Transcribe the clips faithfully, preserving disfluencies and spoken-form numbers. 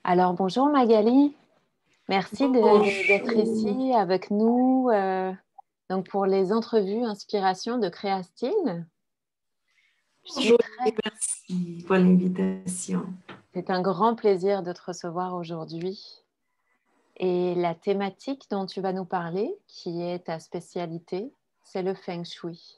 Alors, bonjour Magali, merci de- de- d'être Bonjour. ici avec nous euh, donc pour les entrevues inspiration de Créastine. Je suis Bonjour et très... merci pour l'invitation. C'est un grand plaisir de te recevoir aujourd'hui. Et la thématique dont tu vas nous parler, qui est ta spécialité, c'est le Feng Shui.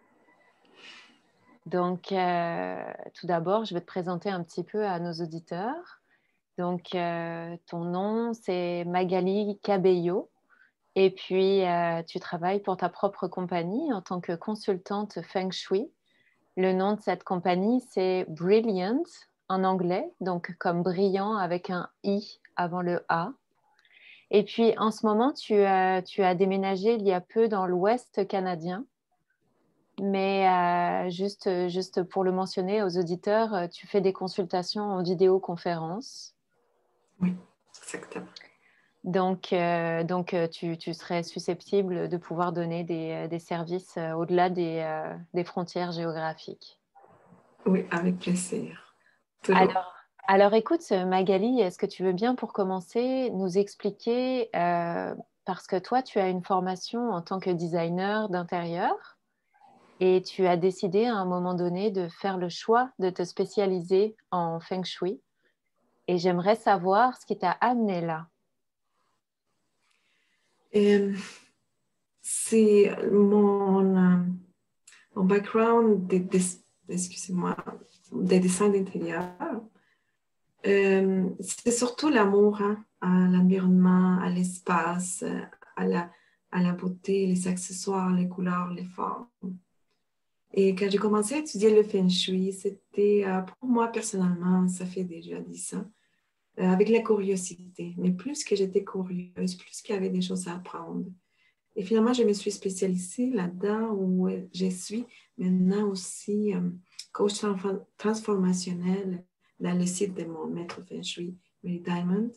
Donc, euh, tout d'abord, je vais te présenter un petit peu à nos auditeurs. Donc, euh, ton nom, c'est Magali Cabello. Et puis, euh, tu travailles pour ta propre compagnie en tant que consultante Feng Shui. Le nom de cette compagnie, c'est Brilliant en anglais, donc comme brillant avec un I avant le A. Et puis, en ce moment, tu as, tu as déménagé il y a peu dans l'Ouest canadien. Mais euh, juste, juste pour le mentionner aux auditeurs, euh, tu fais des consultations en vidéoconférence. Oui, exactement. Donc, euh, donc euh, tu, tu serais susceptible de pouvoir donner des, euh, des services euh, au-delà des, euh, des frontières géographiques. Oui, avec plaisir. Toujours. Alors, alors écoute, Magali, est-ce que tu veux bien, pour commencer, nous expliquer, euh, parce que toi, tu as une formation en tant que designer d'intérieur et tu as décidé à un moment donné de faire le choix de te spécialiser en Feng Shui. Et j'aimerais savoir ce qui t'a amené là. Euh, c'est mon, euh, mon background de, de- excusez-moi, des dessins d'intérieur. Euh, c'est surtout l'amour, hein, à l'environnement, à l'espace, à la, à la beauté, les accessoires, les couleurs, les formes. Et quand j'ai commencé à étudier le Feng Shui, c'était euh, pour moi personnellement, ça fait déjà dix ans, euh, avec la curiosité. Mais plus que j'étais curieuse, plus qu'il y avait des choses à apprendre. Et finalement, je me suis spécialisée là-dedans où euh, je suis maintenant aussi euh, coach transfor- transformationnel dans le site de mon maître Feng Shui, Mary Diamond.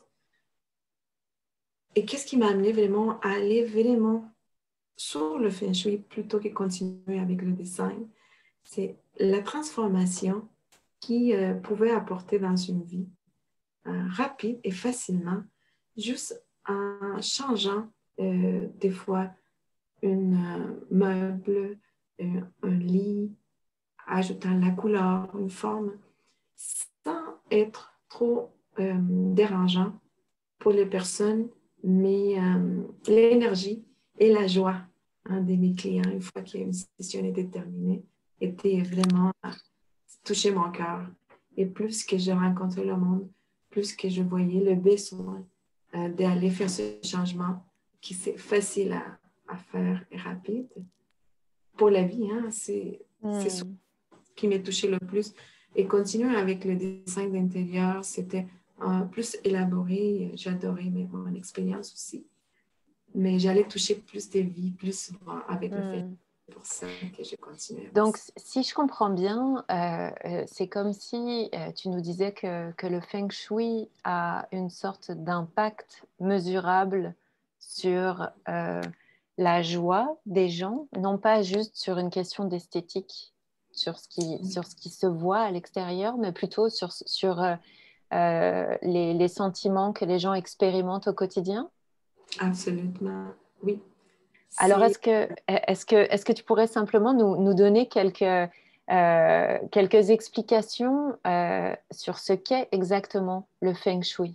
Et qu'est-ce qui m'a amené vraiment à aller vraiment sur le Feng Shui plutôt que continuer avec le design? C'est la transformation qui euh, pouvait apporter dans une vie euh, rapide et facilement, juste en changeant euh, des fois un euh, meuble, euh, un lit, ajoutant la couleur, une forme, sans être trop euh, dérangeant pour les personnes, mais euh, l'énergie et la joie, hein, de mes clients, une fois qu'une session était terminée, était vraiment euh, touché mon cœur. Et plus que je rencontrais le monde, plus que je voyais le besoin euh, d'aller faire ce changement qui c'est facile à, à faire et rapide. Pour la vie, hein, c'est c'est ce Hmm. qui m'a touché le plus. Et continuer avec le dessin d'intérieur, c'était euh, plus élaboré. J'adorais mon expérience aussi. Mais j'allais toucher plus de vie, plus souvent avec le fait. Hmm. C'est pour ça que je continue avec Donc, ça. s- si je comprends bien, euh, euh, c'est comme si euh, tu nous disais que, que le Feng Shui a une sorte d'impact mesurable sur euh, la joie des gens, non pas juste sur une question d'esthétique, sur ce qui, Oui, sur ce qui se voit à l'extérieur, mais plutôt sur, sur euh, euh, les, les sentiments que les gens expérimentent au quotidien. absolument. Oui. Alors, C'est est-ce que, est-ce que, est-ce que tu pourrais simplement nous, nous donner quelques, euh, quelques explications euh, sur ce qu'est exactement le Feng Shui?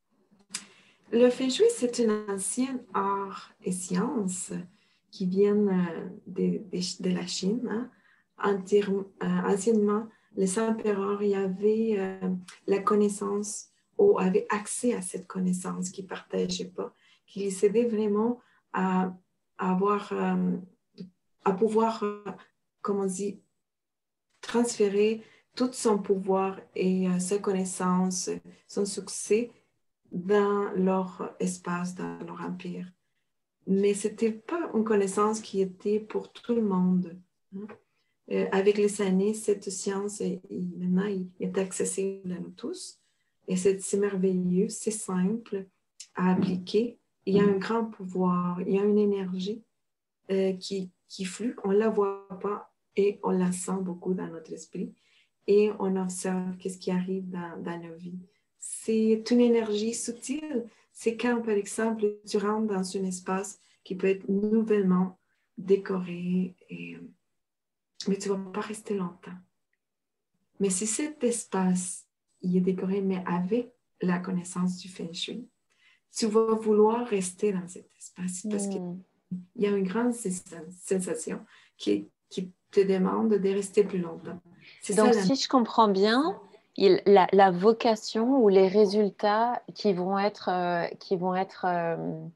Le Feng Shui, c'est une ancienne art et science qui viennent euh, de, de, de la Chine. Hein. Antir, euh, anciennement, les empereurs y avaient euh, la connaissance ou avaient accès à cette connaissance qu'ils ne partageaient pas, qui les aidaient vraiment à, à avoir, euh, à pouvoir, euh, comment on dit, transférer tout son pouvoir et euh, sa connaissance, son succès dans leur espace, dans leur empire. Mais ce n'était pas une connaissance qui était pour tout le monde. Hein. Euh, avec les années, cette science, est, maintenant, il est accessible à nous tous. Et c'est merveilleux, c'est simple à appliquer. Il y a un grand pouvoir, il y a une énergie euh, qui, qui flue. On ne la voit pas et on la sent beaucoup dans notre esprit. Et on observe qu'est-ce qui arrive dans, dans nos vies. c'est une énergie subtile. C'est quand, par exemple, tu rentres dans un espace qui peut être nouvellement décoré, et, mais tu ne vas pas rester longtemps. Mais si cet espace il est décoré, mais avec la connaissance du Feng Shui, tu vas vouloir rester dans cet espace parce qu'il Mm. y a une grande sensation qui, qui te demande de rester plus longtemps. C'est Donc, ça la... si je comprends bien, il, la, la vocation ou les résultats qui vont être, euh, qui vont être, euh,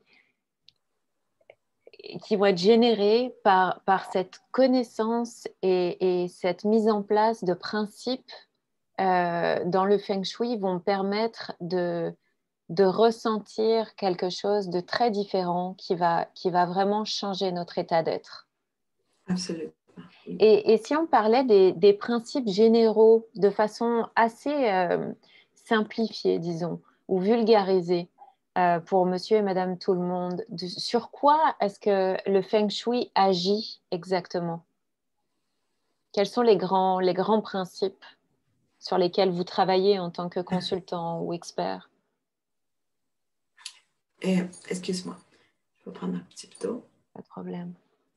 qui vont être générés par, par cette connaissance et, et cette mise en place de principes euh, dans le Feng Shui vont permettre de, de ressentir quelque chose de très différent qui va, qui va vraiment changer notre état d'être. Absolument. Oui. Et, et si on parlait des, des principes généraux de façon assez euh, simplifiée, disons, ou vulgarisée euh, pour monsieur et madame tout le monde, de- sur quoi est-ce que le Feng Shui agit exactement? Quels sont les grands, les grands principes sur lesquels vous travaillez en tant que consultant ou expert? Eh, excuse-moi, je vais prendre un petit peu d'eau. Pas de problème.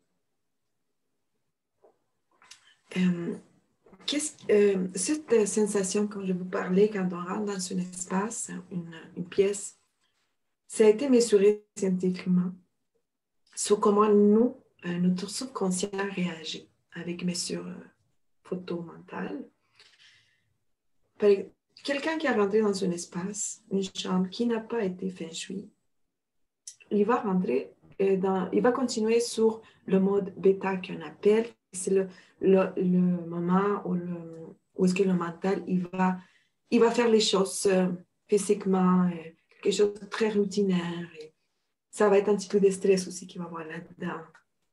Euh, qu'est-ce, euh, cette sensation, quand je vous parlais, quand on rentre dans un espace, une, une pièce, ça a été mesuré scientifiquement sur comment nous, euh, notre subconscient réagit avec mesures euh, photo mentales. Quelqu'un qui a rentré dans un espace, une chambre qui n'a pas été feng shui, il va rentrer et dans, il va continuer sur le mode bêta qu'on appelle. C'est le, le, le moment où, le, où est-ce que le mental, il va, il va faire les choses euh, physiquement, euh, quelque chose de très routinaire. Et ça va être un petit peu de stress aussi qu'il va avoir là-dedans.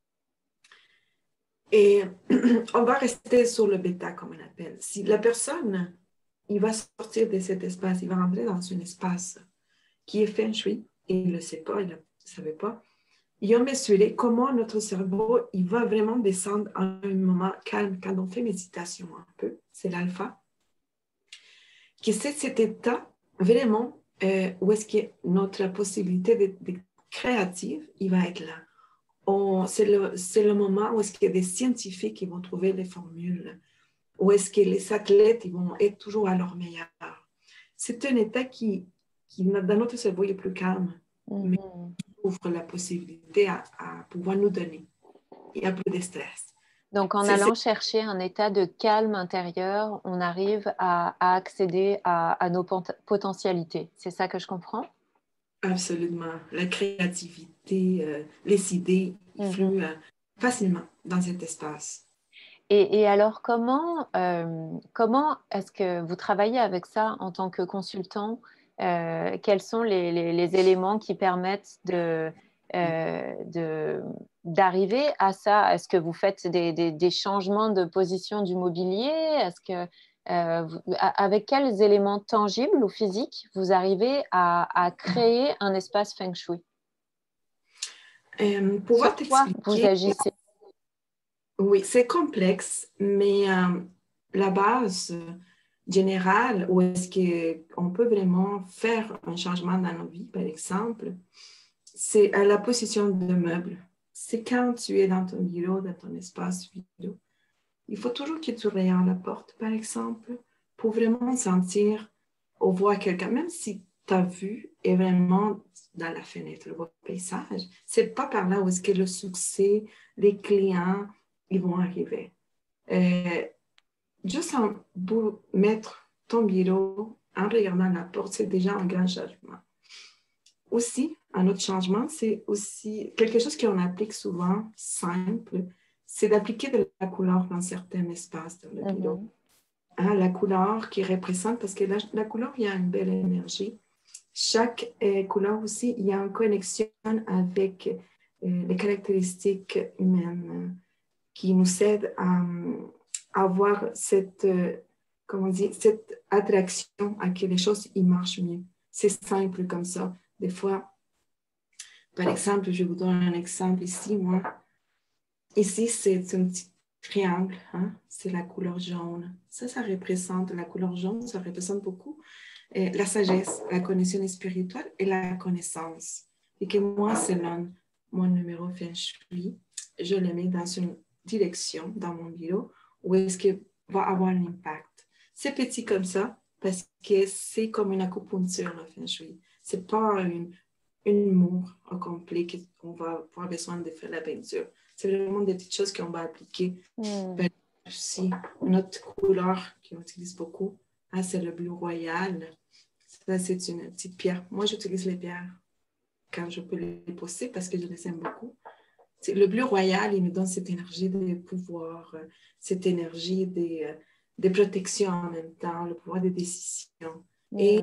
Et on va rester sur le bêta, comme on appelle. Si la personne, il va sortir de cet espace, il va rentrer dans un espace qui est feng shui, et il ne le sait pas, il ne le savait pas, ils ont mesuré comment notre cerveau, il va vraiment descendre à un moment calme quand on fait méditation un peu, c'est l'alpha, que c'est cet état vraiment euh, où est-ce que notre possibilité d'être de créative, il va être là. C'est le, le moment où est-ce qu'il y a des scientifiques qui vont trouver les formules, où est-ce que les athlètes ils vont être toujours à leur meilleur. C'est un état qui, qui dans notre cerveau, est plus calme, Mm-hmm. mais ouvre la possibilité à, à pouvoir nous donner. Il n'y a plus de stress. Donc, en C'est, allant c'est... chercher un état de calme intérieur, on arrive à, à accéder à, à nos pot- potentialités. C'est ça que je comprends? Absolument. La créativité, euh, les idées, ils Mm-hmm. fluent euh, facilement dans cet espace. Et, et alors, comment, euh, comment est-ce que vous travaillez avec ça en tant que consultant? Euh, quels sont les, les, les éléments qui permettent de, euh, de, d'arriver à ça? Est-ce que vous faites des, des, des changements de position du mobilier? Est-ce que, euh, vous, avec quels éléments tangibles ou physiques vous arrivez à, à créer un espace feng shui? Euh, pouvoir Sur quoi vous t'expliquer, agissez? oui, c'est complexe, mais euh, la base euh, générale, où est-ce qu'on peut vraiment faire un changement dans nos vies, par exemple, c'est à la position de meuble. C'est quand tu es dans ton bureau, dans ton espace vidéo. Il faut toujours que tu regardes la porte, par exemple, pour vraiment sentir ou voir quelqu'un, même si ta vue est vraiment dans la fenêtre, le paysage. C'est pas par là où est-ce que le succès, les clients, ils vont arriver. Euh, juste en pour mettre ton bureau en regardant la porte, c'est déjà un grand changement. Aussi, un autre changement, c'est aussi quelque chose qu'on applique souvent, simple, c'est d'appliquer de la couleur dans certains espaces dans le bureau. Mm-hmm. Hein, la couleur qui représente, parce que la, la couleur, il y a une belle énergie. Chaque euh, couleur aussi, il y a une connexion avec euh, les caractéristiques humaines euh, qui nous aident à, à avoir cette, euh, comment dire, cette attraction à que les choses y marchent mieux. C'est simple comme ça. Des fois, par exemple, je vous donne un exemple ici, moi. Ici, c'est un petit triangle, hein? C'est la couleur jaune. Ça, ça représente, la couleur jaune, ça représente beaucoup et la sagesse, la connaissance spirituelle et la connaissance. Et que moi, selon mon numéro Feng Shui, je le mets dans une direction dans mon bureau où est-ce qu'il va avoir un impact. C'est petit comme ça parce que c'est comme une acupuncture, le Feng Shui. C'est pas une, une moue au complet qu'on va avoir besoin de faire la peinture. C'est vraiment des petites choses qu'on va appliquer. Mm. Ben, aussi, une autre couleur qu'on utilise beaucoup, ah, c'est le bleu royal. Ça, c'est une petite pierre. Moi, j'utilise les pierres quand je peux les poser parce que je les aime beaucoup. C'est, le bleu royal, il nous donne cette énergie de pouvoir, cette énergie de, de protection en même temps, le pouvoir de décision. Mm. Et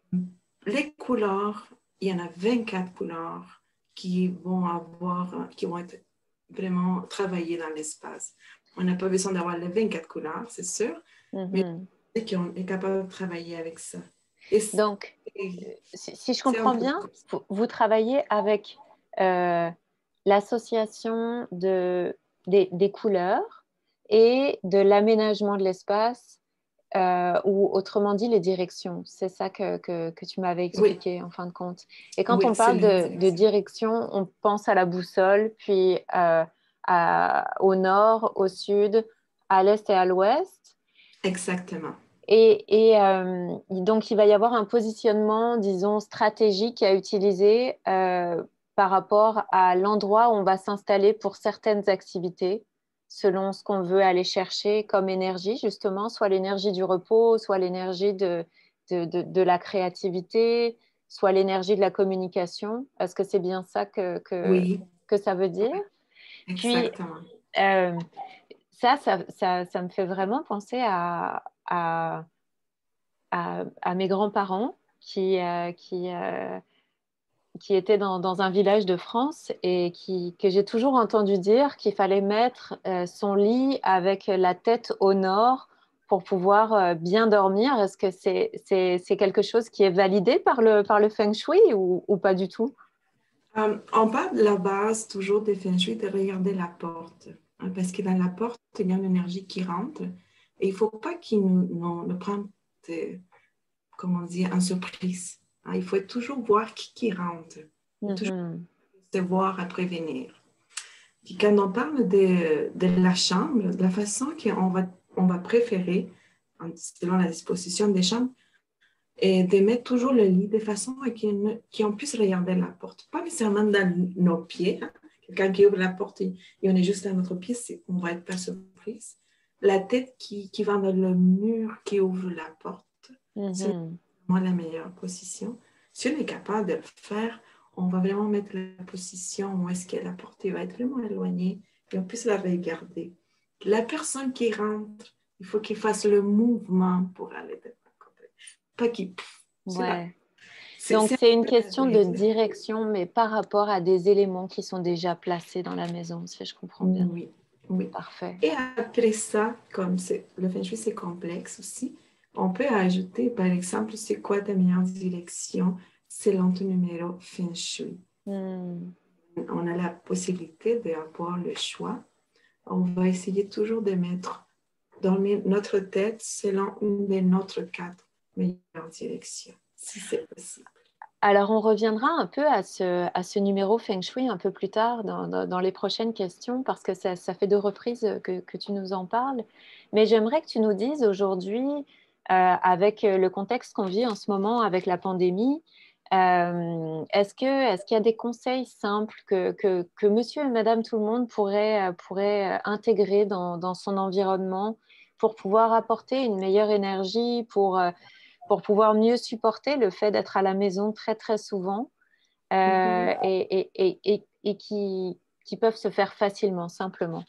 les couleurs, il y en a vingt-quatre couleurs qui vont avoir, qui vont être vraiment travaillées dans l'espace. On n'a pas besoin d'avoir les vingt-quatre couleurs, c'est sûr, mm-hmm. mais c'est qu'on est capable de travailler avec ça. Et donc, et, si, si je comprends bien, vous, vous travaillez avec euh, l'association de, des, des couleurs et de l'aménagement de l'espace, euh, ou autrement dit, les directions. C'est ça que, que, que tu m'avais expliqué, oui. En fin de compte. Et quand oui, on parle de, de direction, on pense à la boussole, puis euh, à, au nord, au sud, à l'est et à l'ouest. Exactement. Et, et euh, donc, il va y avoir un positionnement, disons, stratégique à utiliser euh, par rapport à l'endroit où on va s'installer pour certaines activités, selon ce qu'on veut aller chercher comme énergie, justement, soit l'énergie du repos, soit l'énergie de, de, de, de la créativité, soit l'énergie de la communication. Est-ce que c'est bien ça que, que, oui. que ça veut dire? Exactement. Puis, euh, ça, ça, ça, ça me fait vraiment penser à... à À, à mes grands-parents qui, euh, qui, euh, qui étaient dans, dans un village de France et qui, que j'ai toujours entendu dire qu'il fallait mettre euh, son lit avec la tête au nord pour pouvoir euh, bien dormir. Est-ce que c'est, c'est, c'est quelque chose qui est validé par le, par le Feng Shui ou, ou pas du tout? Um, on parle de la base toujours des Feng Shui de regarder la porte, hein, parce que dans la porte, il y a une énergie qui rentre et il ne faut pas qu'il nous, nous, nous prenne de, comment dire, en surprise. Hein. Il faut toujours voir qui, qui rentre, mm-hmm. toujours se voir à prévenir. Puis quand on parle de, de la chambre, de la façon qu'on va, on va préférer, selon la disposition des chambres, et de mettre toujours le lit de façon à qu'on puisse regarder la porte. Pas nécessairement dans nos pieds. Hein. Quelqu'un qui ouvre la porte et, et on est juste à notre pied, on va être pas surprise. La tête qui, qui va dans le mur qui ouvre la porte, mm-hmm. c'est vraiment la meilleure position. Si on est capable de le faire, on va vraiment mettre la position où est-ce que la porte va être vraiment éloignée et on puisse la regarder. La personne qui rentre, il faut qu'il fasse le mouvement pour aller de pas qui. Ouais. C'est, donc, c'est, c'est une question de direction, mais par rapport à des éléments qui sont déjà placés dans la maison, si je comprends bien. Oui, oui. Parfait. Et après ça, comme c'est, le Feng Shui, c'est complexe aussi, on peut ajouter, par exemple, c'est quoi ta meilleure direction selon ton numéro Feng Shui. Mm. On a la possibilité d'avoir le choix. On va essayer toujours de mettre dans notre tête selon une de notre quatre meilleure direction, si c'est possible. Alors, on reviendra un peu à ce, à ce numéro Feng Shui un peu plus tard dans, dans, dans les prochaines questions parce que ça, ça fait deux reprises que, que tu nous en parles. Mais j'aimerais que tu nous dises aujourd'hui, euh, avec le contexte qu'on vit en ce moment avec la pandémie, euh, est-ce que, est-ce qu'il y a des conseils simples que, que, que monsieur et madame tout le monde pourrait, pourrait intégrer dans, dans son environnement pour pouvoir apporter une meilleure énergie, pour, pour pouvoir mieux supporter le fait d'être à la maison très, très souvent euh, mm-hmm. et, et, et, et, et qui, qui peuvent se faire facilement, simplement?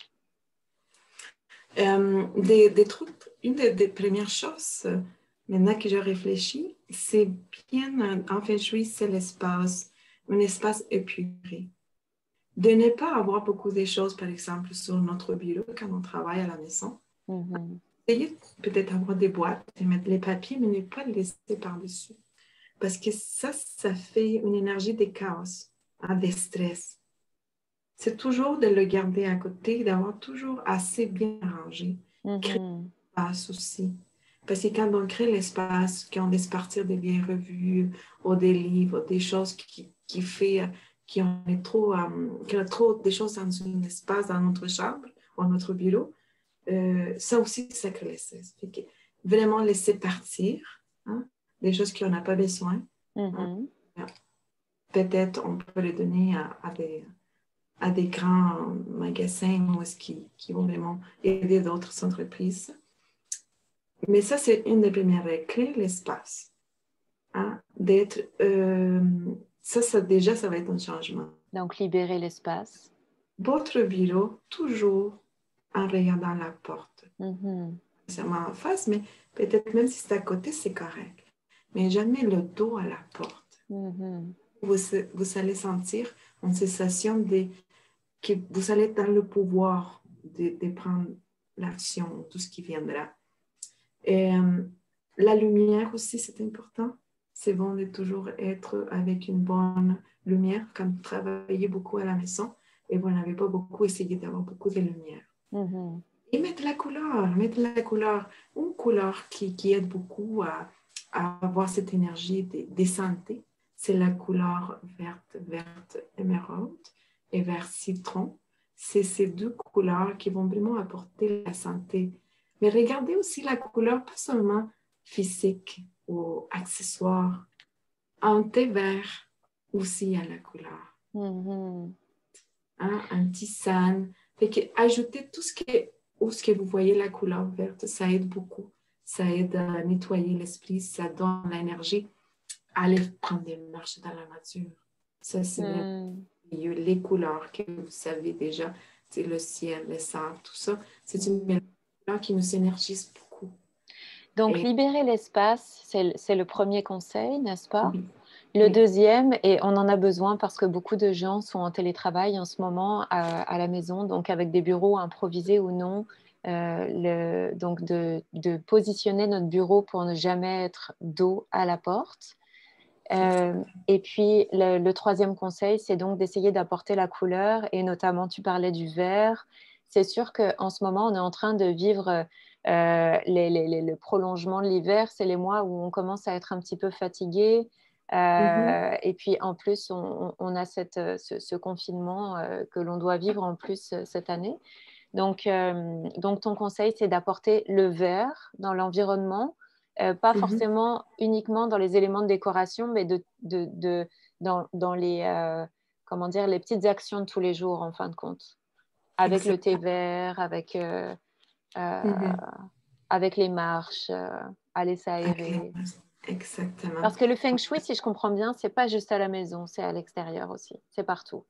Euh, des, des trucs, une des, des premières choses, maintenant que je réfléchis, c'est bien, en Feng Shui, c'est l'espace, un espace épuré. De ne pas avoir beaucoup de choses, par exemple, sur notre bureau quand on travaille à la maison. Mm-hmm. Essayez peut-être avoir des boîtes et mettre les papiers, mais ne pas les laisser par-dessus. Parce que ça, ça fait une énergie de chaos, hein, de stress. C'est toujours de le garder à côté, d'avoir toujours assez bien rangé. Mm-hmm. Créer un espace aussi. Parce que quand on crée l'espace, quand on laisse partir des vieilles revues ou des livres, des choses qui, qui fait, qui on est trop, euh, qu'il y a trop de choses dans un espace, dans notre chambre ou notre bureau, euh, ça aussi, ça crée le stress. Fait que vraiment laisser partir hein, des choses qu'on n'a pas besoin. Hein. Mhm. Peut-être on peut les donner à, à des à des grands magasins où est-ce qui, qui vont vraiment aider d'autres entreprises. Mais ça, c'est une des premières règles, créer l'espace. Hein, d'être, euh, ça, ça, déjà, ça va être un changement. Donc, libérer l'espace. Votre bureau, toujours en regardant la porte. Mhm. Seulement en face, mais peut-être même si c'est à côté, c'est correct. Mais jamais le dos à la porte. Mhm. Vous, vous allez sentir une sensation de, que vous allez être dans le pouvoir de, de prendre l'action, tout ce qui viendra. Et euh, la lumière aussi, c'est important. C'est bon de toujours être avec une bonne lumière. Quand vous travaillez beaucoup à la maison et vous n'avez pas beaucoup, essayé d'avoir beaucoup de lumière. Mhm. Et mettre la couleur, mettre la couleur, une couleur qui, qui aide beaucoup à, à avoir cette énergie de, de santé. C'est la couleur verte, verte émeraude et vert citron. C'est ces deux couleurs qui vont vraiment apporter la santé. Mais regardez aussi la couleur, pas seulement physique ou accessoire. Un thé vert aussi a la couleur. Mhm. Hein, un tisane. Fait que ajouter tout ce qui est, où ce que vous voyez la couleur verte, ça aide beaucoup. Ça aide à nettoyer l'esprit, ça donne l'énergie à aller prendre des marches dans la nature. Ça, c'est vraiment Mhm. les couleurs que vous savez déjà, c'est le ciel, les sable, tout ça. C'est une Mhm. couleur qui nous énergise beaucoup. Donc, Et libérer l'espace, c'est le, c'est le premier conseil, n'est-ce pas? oui, Le oui, deuxième, et on en a besoin parce que beaucoup de gens sont en télétravail en ce moment à, à la maison, donc avec des bureaux improvisés ou non, euh, le, donc de, de positionner notre bureau pour ne jamais être dos à la porte. c'est ça. Euh, et puis le, le troisième conseil, c'est donc d'essayer d'apporter la couleur, et notamment tu parlais du vert. C'est sûr qu'en ce moment, on est en train de vivre euh, les, les, les, le prolongement de l'hiver. C'est les mois où on commence à être un petit peu fatigué. Mhm, Euh, et puis en plus, on, on a cette, ce, ce confinement euh, que l'on doit vivre en plus euh, cette année. Donc, euh, donc ton conseil, c'est d'apporter le vert dans l'environnement, euh, pas mhm, forcément uniquement dans les éléments de décoration, mais de, de, de, dans, dans les, euh, comment dire, les petites actions de tous les jours, en fin de compte. Avec le thé exactement. vert, avec, euh, euh, Mhm. avec les marches, euh, aller Avec la- s'aérer. Exactement. Parce que le feng shui, si je comprends bien, c'est pas juste à la maison, c'est à l'extérieur aussi, c'est partout.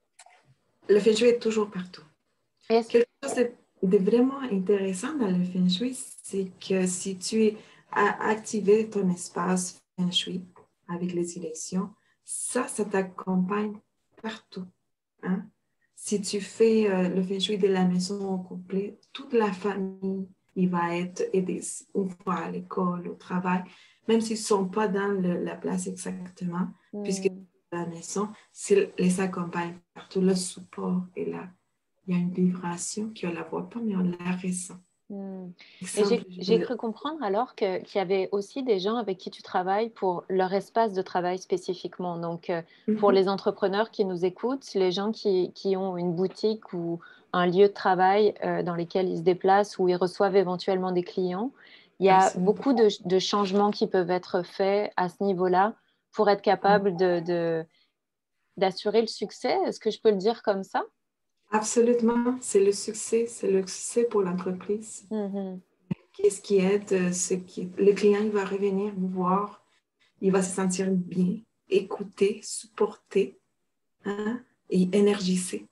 Le feng shui est toujours partout. Est-ce... Quelque chose de, de vraiment intéressant dans le Feng Shui, c'est que si tu as activé ton espace Feng Shui avec les élections, ça, ça t'accompagne partout. Hein? Si tu fais euh, le Feng Shui de la maison au complet, toute la famille, il va être aidé une fois à l'école, au travail, même s'ils ne sont pas dans le- la place exactement, puisque Hmm. la maison, s'ils les accompagnent partout, le support est là. Il y a une vibration qu'on ne la voit pas, mais on la ressent. Hmm. Mais Exemple, j'ai je j'ai vais- cru comprendre alors que- qu'il y avait aussi des gens avec qui tu travailles pour leur espace de travail spécifiquement. Donc, euh, pour Mhm. les entrepreneurs qui nous écoutent, les gens qui, qui ont une boutique ou un lieu de travail euh, dans lesquels ils se déplacent, où ils reçoivent éventuellement des clients, il y a Absolument. beaucoup de, de changements qui peuvent être faits à ce niveau-là pour être capable de, de- d'assurer le succès. Est-ce que je peux le dire comme ça? Absolument, c'est le succès, c'est le succès pour l'entreprise. Mhm. Qu'est-ce qui aide, euh, ce qui... le client, il va revenir vous voir, il va se sentir bien, écouté, supporté, hein, et énergisé.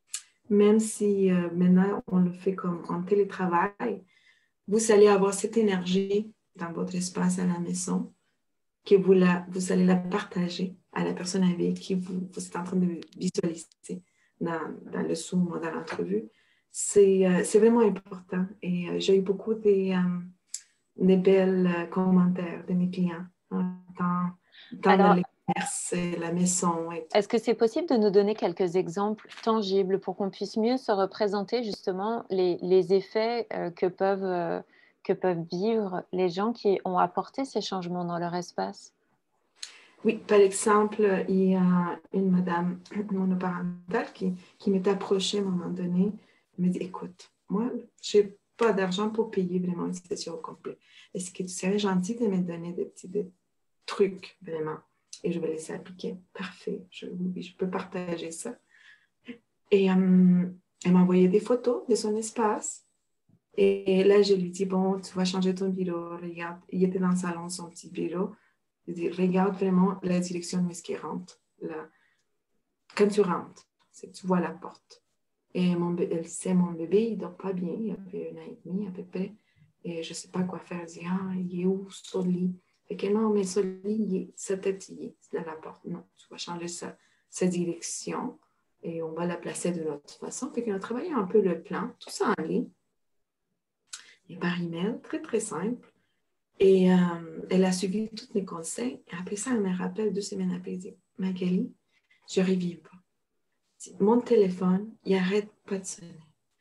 Même si euh, maintenant on le fait comme en télétravail, vous allez avoir cette énergie dans votre espace à la maison que vous, la, vous allez la partager à la personne avec qui vous, vous êtes en train de visualiser dans, dans le Zoom ou dans l'entrevue. C'est euh, c'est vraiment important. Et euh, j'ai eu beaucoup de, euh, de belles euh, commentaires de mes clients hein, dans, dans, dans Alors, le commerce, la maison et tout. est-ce que c'est possible de nous donner quelques exemples tangibles pour qu'on puisse mieux se représenter justement les, les effets euh, que peuvent, euh, que peuvent vivre les gens qui ont apporté ces changements dans leur espace? Oui, par exemple, il y a une madame monoparentale qui, qui m'est approchée à un moment donné. Elle m'a dit, écoute, moi, je n'ai pas d'argent pour payer vraiment une session au complet. Est-ce que tu serais gentil de me donner des petits des trucs, vraiment? Et je vais laisser appliquer. Parfait, je, oui, je peux partager ça. Et euh, elle m'a envoyé des photos de son espace. Et là, je lui dis, bon, tu vas changer ton bureau. Regarde, il était dans le salon, son petit bureau. Je dis, regarde vraiment la direction où est-ce qu'il rentre. Là. Quand tu rentres, c'est que tu vois la porte. Et mon bébé, elle sait, mon bébé, il ne dort pas bien. Il avait un an et demi à peu près. Et je ne sais pas quoi faire. Elle dit, ah, il est où, son lit? Fait que non, mais son lit, il est, sa tête, il est dans la porte. Non, tu vas changer sa, sa direction et on va la placer de l'autre façon. Fait qu'on a travaillé un peu le plan, tout ça en ligne. Et par email, très, très simple. Et euh, elle a suivi tous mes conseils. Et après ça, elle me rappelle deux semaines après, elle dit, Magali, je ne reviens pas. Mon téléphone, il n'arrête pas de sonner.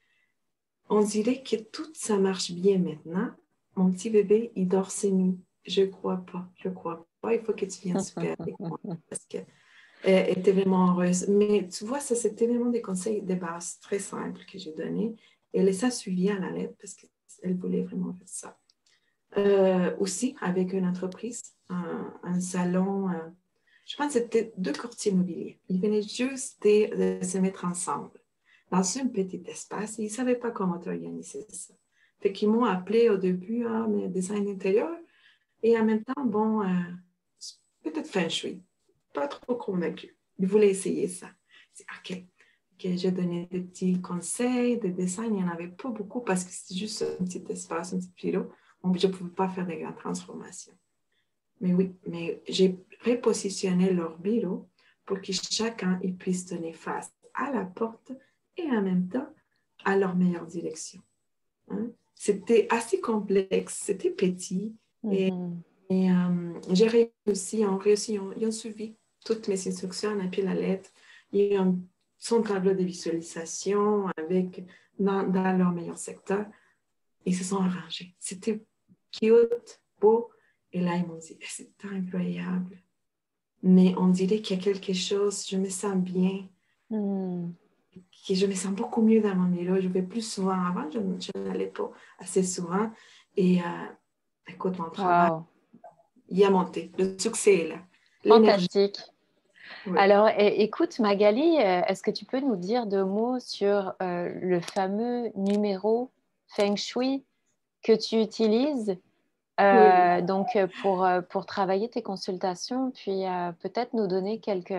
On dirait que tout ça marche bien maintenant. Mon petit bébé, il dort ses nuits. Je ne crois pas, je ne crois pas. Il faut que tu viennes souper avec moi parce qu'elle était vraiment heureuse. Mais tu vois, ça, c'était vraiment des conseils de base très simples que j'ai donnés. Et elle les a suivis à la lettre parce qu'elle voulait vraiment faire ça. Euh, aussi, avec une entreprise, un, un salon, euh, je pense que c'était deux courtiers immobiliers. Ils venaient juste de, de se mettre ensemble dans un petit espace et ils ne savaient pas comment organiser ça. Fait qu'ils m'ont appelé au début, ah, mais design intérieur, et en même temps, bon, euh, peut-être feng shui. Pas trop convaincu. Ils voulaient essayer ça. C'est OK. Okay, j'ai donné des petits conseils de design. Il n'y en avait pas beaucoup parce que c'était juste un petit espace, un petit bureau. Donc, je ne pouvais pas faire de grandes transformations. Mais oui, mais j'ai repositionné leur bureau pour que chacun il puisse donner face à la porte et en même temps à leur meilleure direction. Hein? C'était assez complexe, c'était petit. Et, Mhm. et euh, j'ai réussi, on réussi, ils ont, ils ont suivi toutes mes instructions, on a pris la lettre. Ils ont son tableau de visualisation avec, dans, dans leur meilleur secteur. Ils se sont arrangés. C'était cute, beau. Et là, ils m'ont dit, c'est incroyable. Mais on dirait qu'il y a quelque chose, je me sens bien, Mhm. que je me sens beaucoup mieux dans mon bureau. Je vais plus souvent. Avant, je, je n'allais pas assez souvent. Et euh, écoute, mon travail, Wow, il a monté. Le succès est là. L'énergie. fantastique. Oui. Alors, é- écoute, Magali, euh, est-ce que tu peux nous dire deux mots sur euh, le fameux numéro Feng Shui que tu utilises Oui. euh, donc euh, pour, euh, pour travailler tes consultations, puis euh, peut-être nous donner quelques,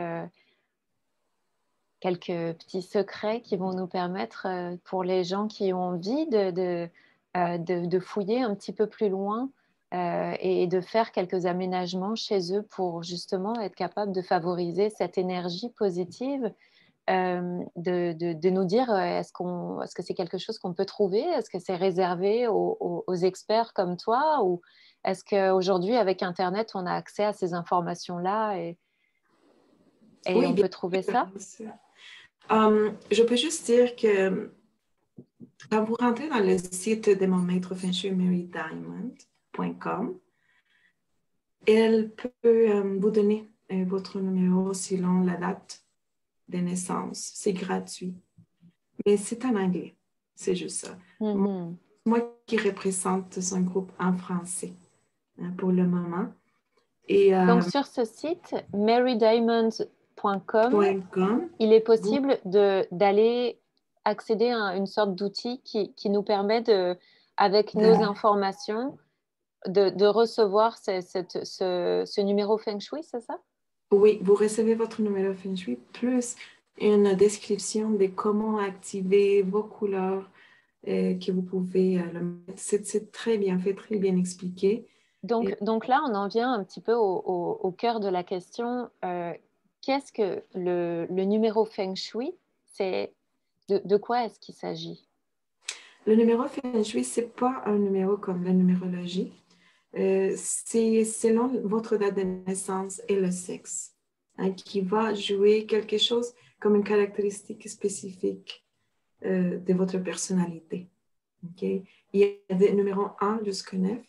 quelques petits secrets qui vont nous permettre, euh, pour les gens qui ont envie de, de, euh, de, de fouiller un petit peu plus loin euh, et de faire quelques aménagements chez eux pour justement être capable de favoriser cette énergie positive, euh, de, de, de nous dire euh, est-ce qu'on, est-ce que c'est quelque chose qu'on peut trouver? Est-ce que c'est réservé aux, aux- aux experts comme toi? Ou est-ce qu'aujourd'hui, avec Internet, on a accès à ces informations-là et, et Oui, on bien peut trouver sûr. ça? Bien sûr. Um, je peux juste dire que quand vous rentrez dans le site de mon maître feng shui, mary diamond point com, elle peut euh, vous donner euh, votre numéro selon la date de naissance. C'est gratuit. Mais c'est en anglais. C'est juste ça. Mhm. Moi qui représente son groupe en français hein, pour le moment. Et Donc, euh, sur ce site, mary diamond point com, .com, il est vous, possible de, d'aller accéder à une sorte d'outil qui, qui nous permet de, avec nos de- informations, de, de recevoir ce, cette- ce, ce numéro Feng Shui, c'est ça? oui, vous recevez votre numéro feng shui plus une description de comment activer vos couleurs euh, que vous pouvez euh, le mettre. C'est c'est très bien fait, très bien expliqué. Donc, Et donc là, on en vient un petit peu au, au- au cœur de la question. Euh, qu'est-ce que le, le numéro Feng Shui? C'est de, de quoi est-ce qu'il s'agit? le numéro feng shui, ce n'est pas un numéro comme la numérologie. Euh, c'est selon votre date de naissance et le sexe, hein, qui va jouer quelque chose comme une caractéristique spécifique euh, de votre personnalité. Okay? Il y a des numéros un jusqu'à neuf.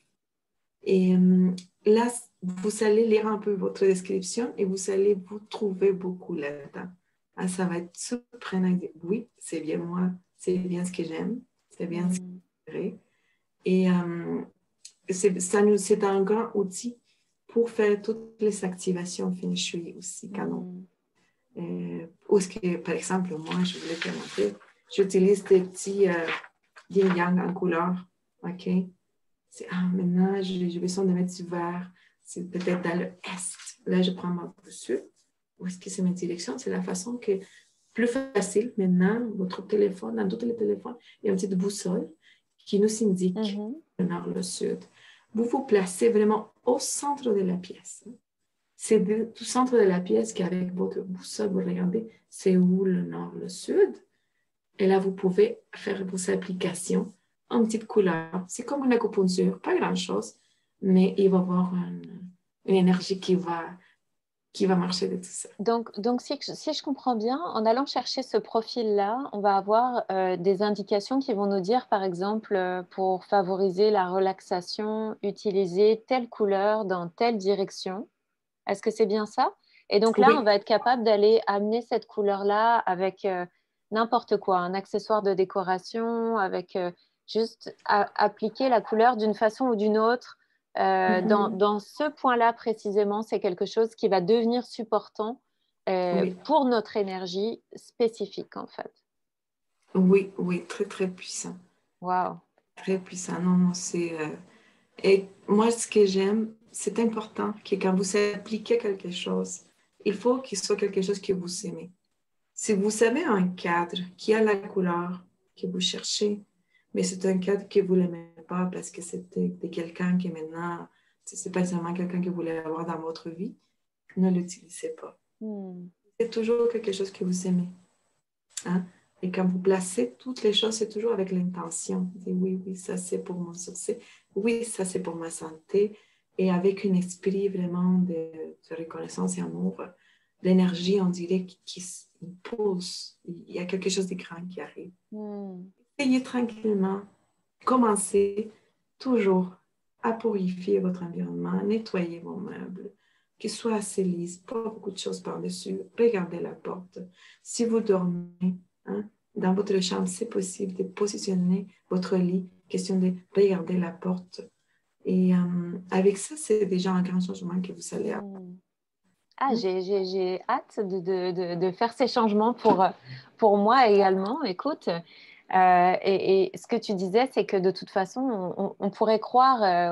Et euh, là, vous allez lire un peu votre description et vous allez vous trouver beaucoup là-dedans. Ah, ça va être surprenant. Oui, c'est bien moi, c'est bien ce que j'aime, c'est bien ce que Mm. j'aimerais. Et euh, c'est, ça nous, c'est un grand outil pour faire toutes les activations Feng Shui aussi, canon. Mm. Euh, où est-ce que, par exemple, moi, je voulais te montrer, j'utilise des petits euh, yin-yang en couleur, OK? C'est, ah, maintenant, j'ai, j'ai besoin de mettre du vert. C'est peut-être dans le Est. Là, je prends mon sud. Où est-ce que c'est ma direction? C'est la façon que, plus facile, maintenant, votre téléphone, dans tous les téléphones, il y a une petite boussole qui nous indique Mhm. le nord, le sud. Vous vous placez vraiment au centre de la pièce. C'est du centre de la pièce qu'avec votre boussole, vous regardez, c'est où le nord, le sud. Et là, vous pouvez faire vos applications en petite couleur. C'est comme une acupuncture, pas grand-chose, mais il va y avoir une, une énergie qui va, qui va marcher de tout ça. Donc, donc si, si je comprends bien, en allant chercher ce profil-là, on va avoir euh, des indications qui vont nous dire, par exemple, euh, pour favoriser la relaxation, utiliser telle couleur dans telle direction. Est-ce que c'est bien ça? Et donc là, on Oui, va être capable d'aller amener cette couleur-là avec euh, n'importe quoi, un accessoire de décoration, avec euh, juste à- appliquer la couleur d'une façon ou d'une autre. Euh, dans, mhm, dans ce point-là précisément, c'est quelque chose qui va devenir supportant euh, oui, pour notre énergie spécifique, en fait. oui, oui, très, très puissant. Waouh! Très puissant. Non, non, c'est... euh, Et moi, ce que j'aime, c'est important que quand vous appliquez quelque chose, il faut qu'il soit quelque chose que vous aimez. Si vous avez un cadre qui a la couleur que vous cherchez, mais c'est un cadre que vous n'aimez pas parce que c'était de quelqu'un qui maintenant, c'est pas seulement quelqu'un que vous voulez avoir dans votre vie, ne l'utilisez pas. Hmm. C'est toujours quelque chose que vous aimez. Hein? Et quand vous placez toutes les choses, c'est toujours avec l'intention. Vous dites, oui, oui, ça c'est pour mon succès. Oui, ça c'est pour ma santé. Et avec un esprit vraiment de, de reconnaissance et amour, l'énergie, on dirait, qui, qui pulse. Il y a quelque chose de grand qui arrive. Hmm. Essayez tranquillement. Commencez toujours à purifier votre environnement, nettoyer vos meubles, qu'ils soient assez lisses, pas beaucoup de choses par-dessus. Regardez la porte. Si vous dormez, hein, dans votre chambre, c'est possible de positionner votre lit, question de regarder la porte. Et euh, avec ça, c'est déjà un grand changement que vous allez avoir. Hmm. Ah, Hein? j'ai, j'ai, j'ai hâte de, de, de, de faire ces changements pour, pour moi également. Écoute, euh, et, et ce que tu disais, c'est que de toute façon, on, on pourrait croire, euh,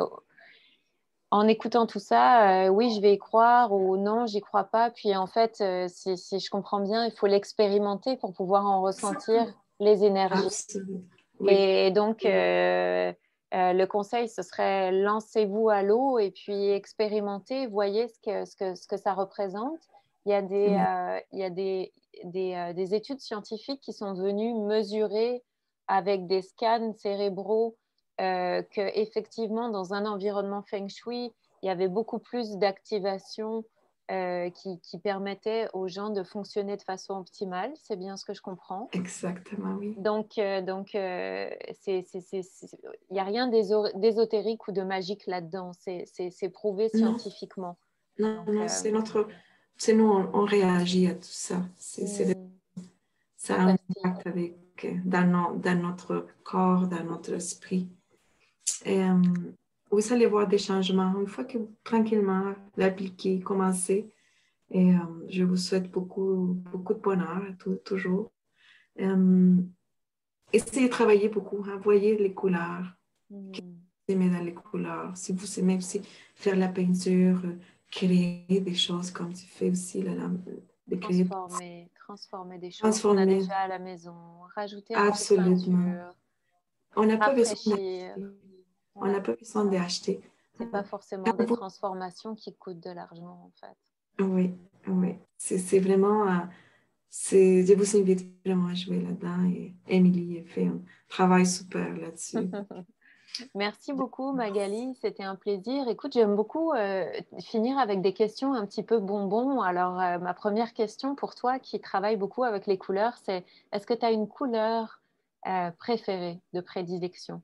en écoutant tout ça, euh, oui, je vais y croire ou non, j'y crois pas. Puis en fait, euh, si, si je comprends bien, il faut l'expérimenter pour pouvoir en ressentir Exactement. les énergies. Absolument. Oui. Et donc, euh, euh, le conseil, ce serait lancez-vous à l'eau et puis expérimentez, voyez ce que, ce que, ce que ça représente. Il y a des, Oui. euh, il y a des, des, euh, des études scientifiques qui sont venues mesurer avec des scans cérébraux euh, qu'effectivement, dans un environnement feng shui, il y avait beaucoup plus d'activation euh, qui, qui permettait aux gens de fonctionner de façon optimale. C'est bien ce que je comprends. Exactement, oui. Donc, euh, donc euh, c'est, c'est, c'est, c'est- il n'y a rien d'éso- d'ésotérique ou de magique là-dedans. C'est, c'est, c'est prouvé Non, scientifiquement. non, Donc, non, euh, c'est notre... C'est nous, on, on réagit à tout ça. C'est, c'est hmm, ça a un fantastique. impact avec, euh, dans, no- dans notre corps, dans notre esprit. Et, euh, vous allez voir des changements une fois que vous tranquillement l'appliquez, commencez. Et euh, je vous souhaite beaucoup, beaucoup de bonheur, tout- toujours. Euh, essayez de travailler beaucoup, hein, voyez les couleurs, Hmm. aimez dans les couleurs. Si vous aimez aussi faire la peinture, euh, créer des choses comme tu fais aussi, là, là, de créer, Transformer, transformer des choses qu'on a transformer déjà à la maison, rajouter un peu de absolument. peinture, On n'a pas besoin rafraîchir. d'acheter. On n'a Ouais. pas besoin d'acheter. C'est pas forcément Quand des vous- transformations qui coûtent de l'argent, en fait. Oui, oui. C'est c'est vraiment... euh, c'est, je vous invite vraiment à jouer là-dedans. Et Émilie a fait un travail super là-dessus. Merci beaucoup, Magali. C'était un plaisir. Écoute, j'aime beaucoup euh, finir avec des questions un petit peu bonbons. Alors, euh, ma première question pour toi qui travaille beaucoup avec les couleurs, c'est est-ce que tu as une couleur euh, préféré, de prédilection?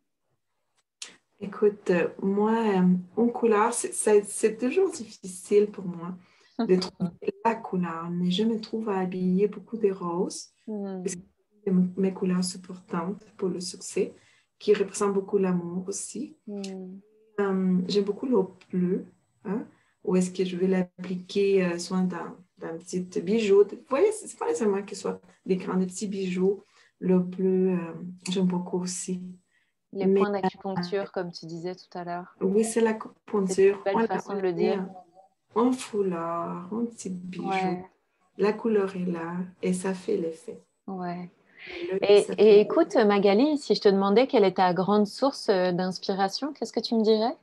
Écoute, euh, moi, euh, en couleur, c'est c'est- c'est toujours difficile pour moi de trouver la couleur, mais je me trouve à habiller beaucoup de roses, parce que Hmm. c'est mes couleurs supportantes pour le succès, qui représentent beaucoup l'amour aussi. Hmm. Euh, j'aime beaucoup le bleu, hein, où est-ce que je vais l'appliquer euh, soit dans, dans un petit bijou. Vous voyez, c'est pas nécessairement que ce soit des grands, des petits bijoux. Le bleu, euh, j'aime beaucoup aussi. Les Mais points d'acupuncture, comme tu disais tout à l'heure. oui, c'est la C'est une acupuncture. belle On la façon de le met dire. en foulard, en petit bijou. Ouais, La couleur est là et ça fait l'effet. ouais. L'œil, Et, ça et fait écoute, Magali, si je te demandais quelle est ta grande source euh, d'inspiration, qu'est-ce que tu me dirais?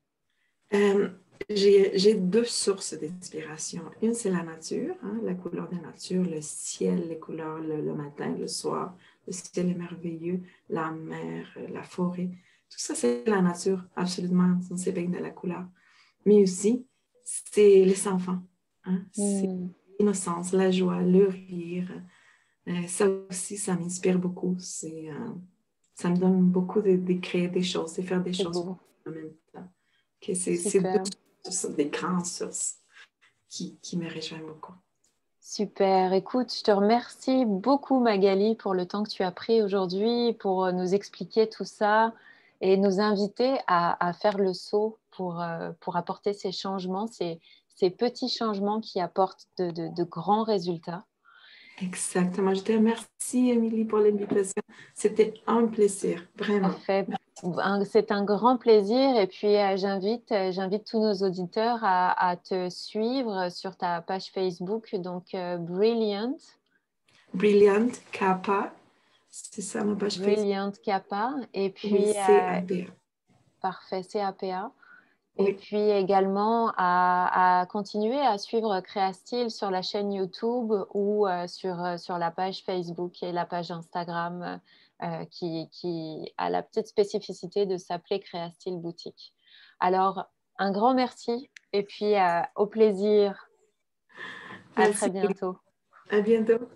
Euh, j'ai, j'ai deux sources d'inspiration. Une, c'est la nature, hein, la couleur de la nature, le ciel, les couleurs le, le matin, le soir. Le ciel est merveilleux, la mer, euh, la forêt. Tout ça, c'est la nature, absolument, on s'éveille de la couleur. Mais aussi, c'est les enfants. Hein, c'est Hmm, l'innocence, la joie, le rire. Euh, ça aussi, ça m'inspire beaucoup. C'est, euh, ça me donne beaucoup de, de créer des choses, de faire des c'est choses beau. en même temps. Que c'est c'est deux Super. sources, des grandes sources qui, qui me rejoignent beaucoup. Super. Écoute, je te remercie beaucoup, Magali, pour le temps que tu as pris aujourd'hui pour euh, nous expliquer tout ça et nous inviter à, à faire le saut pour, euh, pour apporter ces changements, ces, ces petits changements qui apportent de, de- de grands résultats. Exactement. Je te remercie, Émilie, pour l'invitation. C'était un plaisir, Ça vraiment. fait un- C'est un grand plaisir et puis euh, j'invite euh, j'invite tous nos auditeurs à, à te suivre sur ta page Facebook, donc euh, Brilliant, Brilliant, Kappa, c'est ça ma page Facebook. Brilliant Kappa, et Oui, puis c'est euh, un B. parfait, C A P A. Et Oui, puis également à, à continuer à suivre Créastyle sur la chaîne YouTube ou euh, sur, euh, sur la page Facebook et la page Instagram euh, qui, qui a la petite spécificité de s'appeler Créastyle Boutique. Alors, un grand merci et puis euh, au plaisir. À merci. très bientôt. À bientôt.